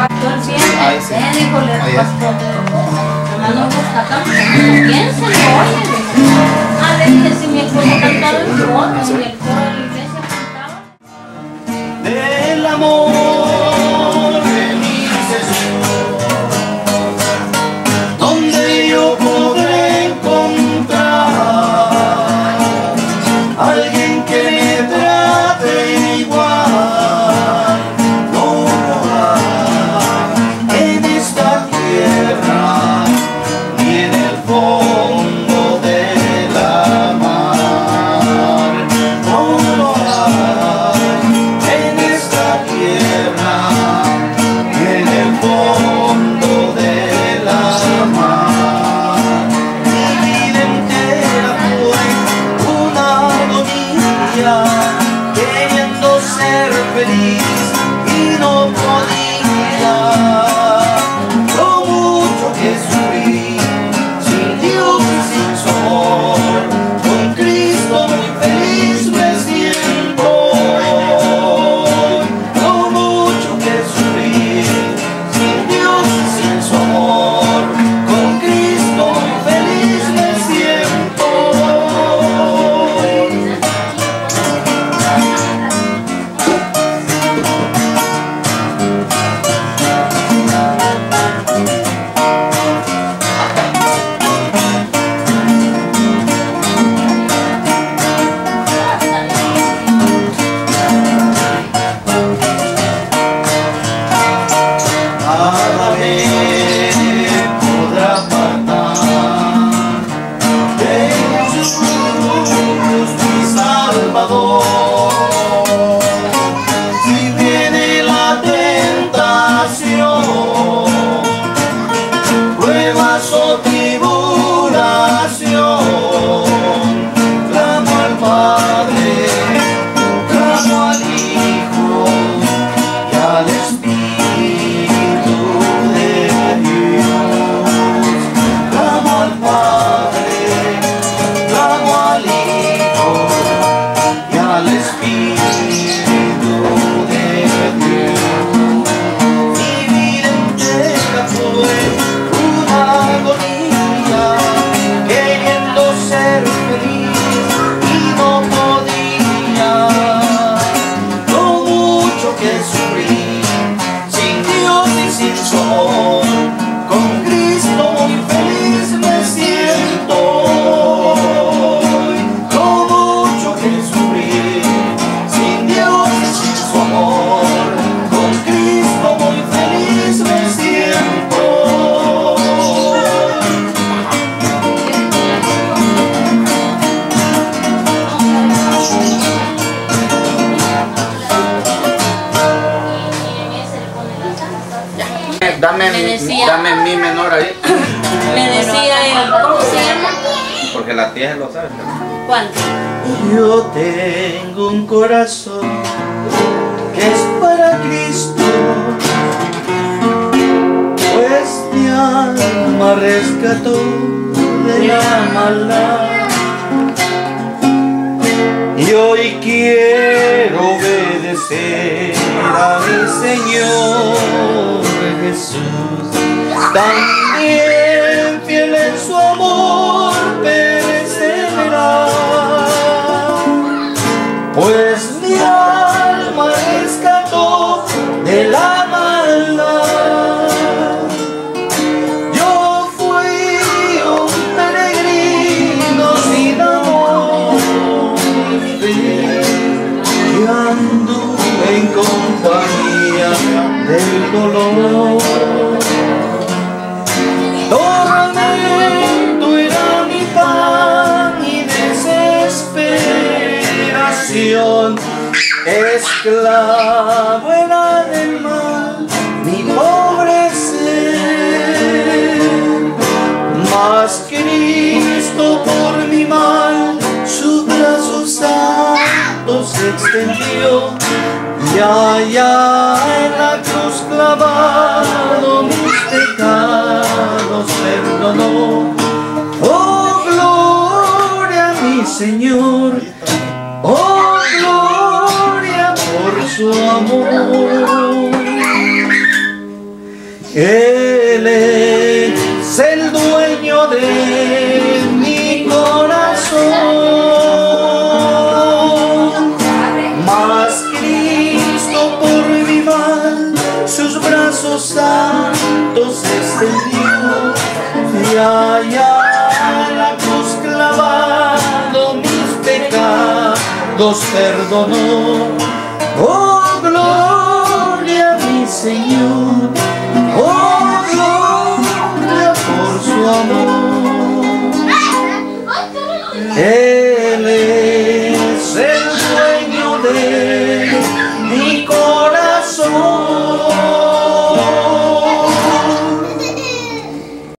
pastor siempre. Ay, sí. Díjole al Ay, pastor. Nomás no gusta tanto. Piénselo, oye. A ver, si mi esposo cantaba en coro, en el coro de la iglesia cantaba. Del amor de mi Jesús, donde yo podré encontrar alguien que me trate igual. No lo hay en esta tierra ni en el fondo de la mar. No lo hay en esta tierra y en el fondo de la mar. Mi vida entera fue una agonía, queriendo ser feliz y no podía. Lo mucho que sufrí sin Dios y sin su amor, con Cristo muy feliz me siento. Lo mucho que sufrí sin Dios y sin su amor, con Cristo muy feliz me siento. Nada me podrá apartar de Jesús mi Salvador. Si viene la tentación, pruebas o tribulación, clamo al Padre, clamo al Hijo y al Espíritu de Dios. Clamo al Padre, clamo al Hijo y al Espíritu de Dios. Mi vida entera fue una agonía, queriendo ser feliz y no podía. Lo mucho que sufrí sin Dios y sin su amor, con Cristo muy feliz me siento. Lo mucho que sufrí sin Dios y sin su amor, con Cristo muy feliz me siento. Dame mi menor ahí, Me decía él, ¿cómo se llama? porque la tía se lo sabe. ¿No? ¿Cuál? Yo tengo un corazón que es para Cristo, pues mi alma rescató de la maldad. Y hoy quiero obedecer a mi Señor Jesús, también fiel en su amor perseverar, pues mi alma rescató de la maldad. Yo fui un peregrino sin amor ni fe, y anduve en compañía del dolor. Tormento era mi pan y desesperación, esclavo era del mal mi pobre ser. Mas Cristo por mi mal su brazo santo se extendió, y allá en la cruz clavado mis pecados perdonó. Oh, gloria a mi Señor, oh, gloria por su amor. Él es el dueño de mi corazón. Mas Cristo por mi mal sus brazos santos extendió, y allá la cruz clavado mis pecados perdonó. Oh, gloria a mi Señor, oh, gloria por su amor.